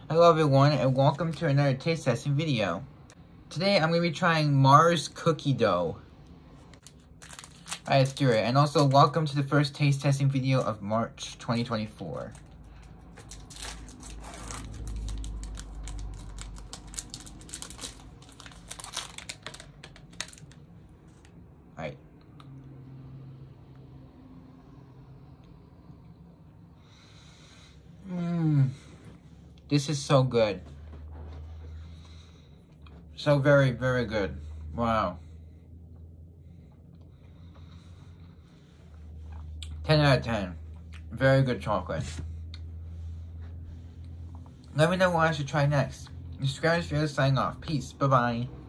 Hello everyone and welcome to another taste testing video. Today I'm going to be trying Mars cookie dough. Alright, let's do it. And also welcome to the first taste testing video of March 2024. Alright. This is so good. So very, very good. Wow. 10 out of 10. Very good chocolate. Let me know what I should try next. Subscribe if you're signing off. Peace. Bye-bye.